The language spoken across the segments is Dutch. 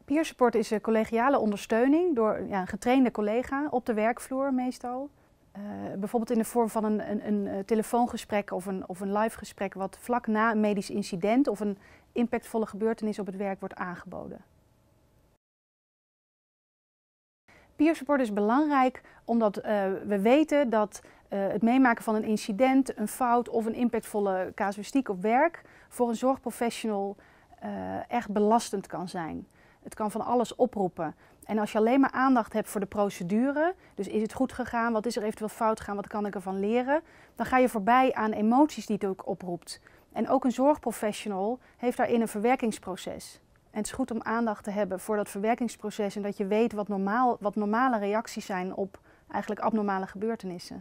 Peer support is een collegiale ondersteuning door een getrainde collega op de werkvloer meestal. Bijvoorbeeld in de vorm van een telefoongesprek of een live gesprek wat vlak na een medisch incident of een impactvolle gebeurtenis op het werk wordt aangeboden. Peer support is belangrijk omdat we weten dat het meemaken van een incident, een fout of een impactvolle casuïstiek op werk voor een zorgprofessional echt belastend kan zijn. Het kan van alles oproepen. En als je alleen maar aandacht hebt voor de procedure, dus is het goed gegaan, wat is er eventueel fout gegaan, wat kan ik ervan leren, dan ga je voorbij aan emoties die het ook oproept. En ook een zorgprofessional heeft daarin een verwerkingsproces. En het is goed om aandacht te hebben voor dat verwerkingsproces en dat je weet wat normale reacties zijn op eigenlijk abnormale gebeurtenissen.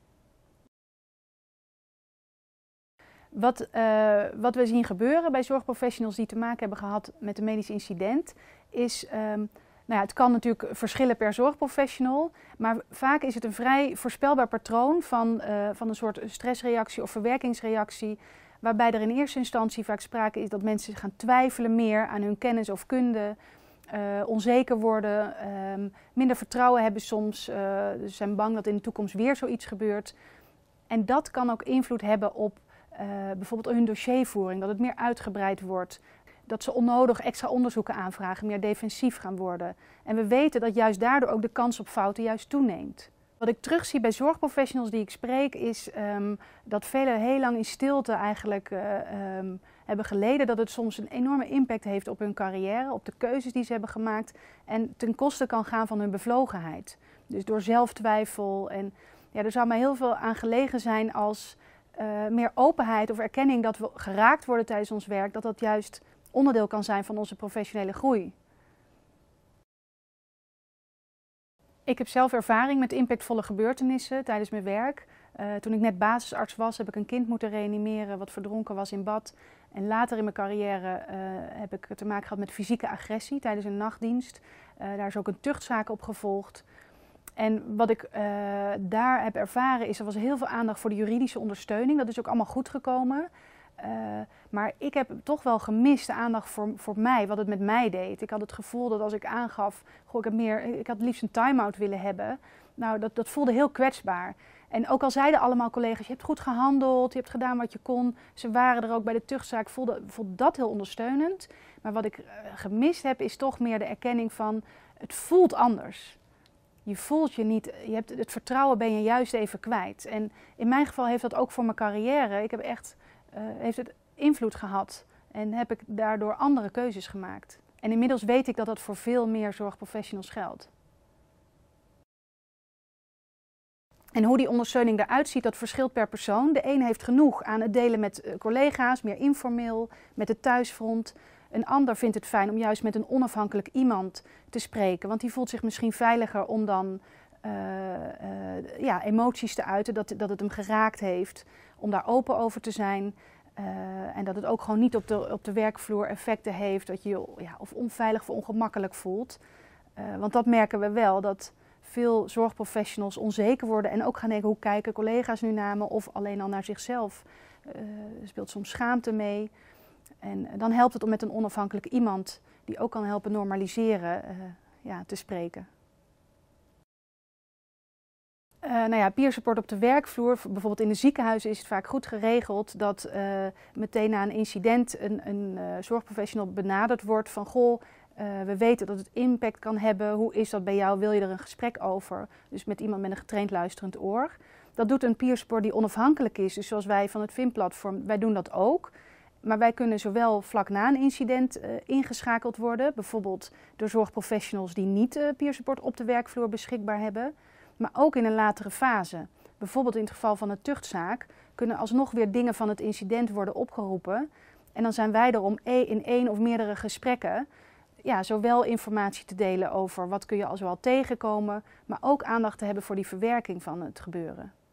Wat we zien gebeuren bij zorgprofessionals die te maken hebben gehad met een medisch incident is, het kan natuurlijk verschillen per zorgprofessional, maar vaak is het een vrij voorspelbaar patroon van een soort stressreactie of verwerkingsreactie, waarbij er in eerste instantie vaak sprake is dat mensen gaan twijfelen meer aan hun kennis of kunde, onzeker worden, minder vertrouwen hebben soms, dus zijn bang dat in de toekomst weer zoiets gebeurt. En dat kan ook invloed hebben op bijvoorbeeld hun dossiervoering, dat het meer uitgebreid wordt, dat ze onnodig extra onderzoeken aanvragen, meer defensief gaan worden. En we weten dat juist daardoor ook de kans op fouten juist toeneemt. Wat ik terugzie bij zorgprofessionals die ik spreek is dat velen heel lang in stilte eigenlijk hebben geleden, dat het soms een enorme impact heeft op hun carrière, op de keuzes die ze hebben gemaakt en ten koste kan gaan van hun bevlogenheid. Dus door zelftwijfel en er zou mij heel veel aan gelegen zijn als meer openheid of erkenning dat we geraakt worden tijdens ons werk, dat dat juist onderdeel kan zijn van onze professionele groei. Ik heb zelf ervaring met impactvolle gebeurtenissen tijdens mijn werk. Toen ik net basisarts was, heb ik een kind moeten reanimeren wat verdronken was in bad. En later in mijn carrière heb ik te maken gehad met fysieke agressie tijdens een nachtdienst. Daar is ook een tuchtzaak op gevolgd. En wat ik daar heb ervaren is, er was heel veel aandacht voor de juridische ondersteuning. Dat is ook allemaal goed gekomen. Maar ik heb toch wel gemist de aandacht voor mij, wat het met mij deed. Ik had het gevoel dat als ik aangaf, ik had liefst een time-out willen hebben. Nou, dat voelde heel kwetsbaar. En ook al zeiden allemaal collega's, je hebt goed gehandeld, je hebt gedaan wat je kon. Ze waren er ook bij de tuchtzaak, voelde dat heel ondersteunend. Maar wat ik gemist heb, is toch meer de erkenning van, het voelt anders. Je voelt je niet, het vertrouwen ben je juist even kwijt. En in mijn geval heeft dat ook voor mijn carrière, heeft het invloed gehad en heb ik daardoor andere keuzes gemaakt. En inmiddels weet ik dat dat voor veel meer zorgprofessionals geldt. En hoe die ondersteuning eruit ziet, dat verschilt per persoon. De een heeft genoeg aan het delen met collega's, meer informeel, met het thuisfront. Een ander vindt het fijn om juist met een onafhankelijk iemand te spreken, want die voelt zich misschien veiliger om dan emoties te uiten, dat het hem geraakt heeft, om daar open over te zijn. En dat het ook gewoon niet op de werkvloer effecten heeft dat je je of onveilig of ongemakkelijk voelt. Want dat merken we wel, dat veel zorgprofessionals onzeker worden en ook gaan denken, hoe kijken collega's nu naar me of alleen al naar zichzelf. Er speelt soms schaamte mee. En dan helpt het om met een onafhankelijk iemand die ook kan helpen normaliseren te spreken. Peer support op de werkvloer, bijvoorbeeld in de ziekenhuizen is het vaak goed geregeld dat meteen na een incident een zorgprofessional benaderd wordt van we weten dat het impact kan hebben, hoe is dat bij jou, wil je er een gesprek over? Dus met iemand met een getraind luisterend oor. Dat doet een peer support die onafhankelijk is, dus zoals wij van het VIM-platform, wij doen dat ook. Maar wij kunnen zowel vlak na een incident ingeschakeld worden, bijvoorbeeld door zorgprofessionals die niet peer support op de werkvloer beschikbaar hebben, maar ook in een latere fase. Bijvoorbeeld in het geval van een tuchtzaak kunnen alsnog weer dingen van het incident worden opgeroepen. En dan zijn wij er om in één of meerdere gesprekken zowel informatie te delen over wat kun je al zoal tegenkomen, maar ook aandacht te hebben voor die verwerking van het gebeuren.